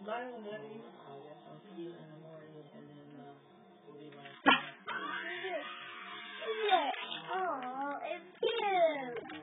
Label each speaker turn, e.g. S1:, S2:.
S1: Bye, Daddy. I guess I'll see you in the morning, and then